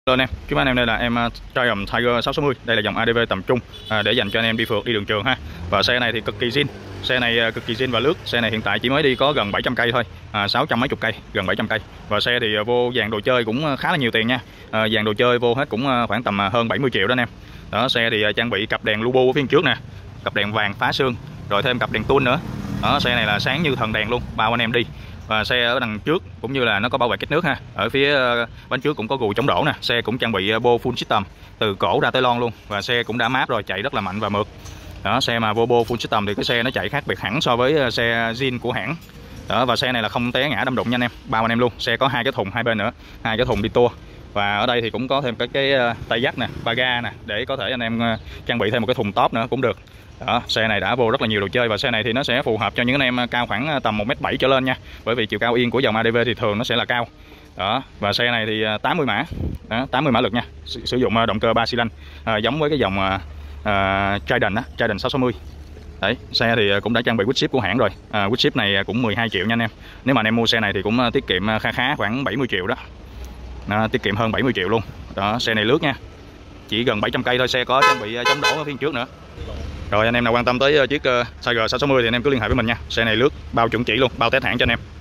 Hello anh em, trước mắt anh em đây là em Triumph Tiger 660. Đây là dòng ADV tầm trung để dành cho anh em đi phượt, đi đường trường ha. Và xe này thì cực kỳ zin. Xe này cực kỳ zin và lướt. Xe này hiện tại chỉ mới đi có gần 700 cây thôi, 600 mấy chục cây, gần 700 cây. Và xe thì vô dàn đồ chơi cũng khá là nhiều tiền nha. Dàn đồ chơi vô hết cũng khoảng tầm hơn 70 triệu đó anh em. Đó, xe thì trang bị cặp đèn Lubo ở phía trước nè, cặp đèn vàng phá xương, rồi thêm cặp đèn tuôn nữa. Đó, xe này là sáng như thần đèn luôn, bao anh em đi. Và xe ở đằng trước cũng như là nó có bảo vệ cách nước ha. Ở phía bánh trước cũng có gù chống đổ nè. Xe cũng trang bị bô full system từ cổ ra tới lon luôn. Và xe cũng đã mát rồi, chạy rất là mạnh và mượt. Đó, xe mà vô bô full system thì cái xe nó chạy khác biệt hẳn so với xe zin của hãng. Đó, và xe này là không té ngã đâm đụng nha anh em, bao anh em luôn. Xe có hai cái thùng hai bên nữa, hai cái thùng đi tour. Và ở đây thì cũng có thêm cái tay dắt nè, ba ga nè, để có thể anh em trang bị thêm một cái thùng top nữa cũng được. Đó, xe này đã vô rất là nhiều đồ chơi và xe này thì nó sẽ phù hợp cho những anh em cao khoảng tầm 1m7 trở lên nha. Bởi vì chiều cao yên của dòng ADV thì thường nó sẽ là cao. Đó, và xe này thì 80 mã. Đó, 80 mã lực nha. Sử dụng động cơ 3 xi lanh, giống với cái dòng Trident á, Trident 660. Đấy, xe thì cũng đã trang bị wood chip của hãng rồi. Wood chip này cũng 12 triệu nha anh em. Nếu mà anh em mua xe này thì cũng tiết kiệm khá khoảng 70 triệu đó. Tiết kiệm hơn 70 triệu luôn. Đó, xe này lướt nha. Chỉ gần 700 cây thôi, xe có trang bị chống đổ ở phía trước nữa. Rồi anh em nào quan tâm tới chiếc Tiger 660 thì anh em cứ liên hệ với mình nha. Xe này lướt bao chuẩn chỉ luôn, bao test hãng cho anh em.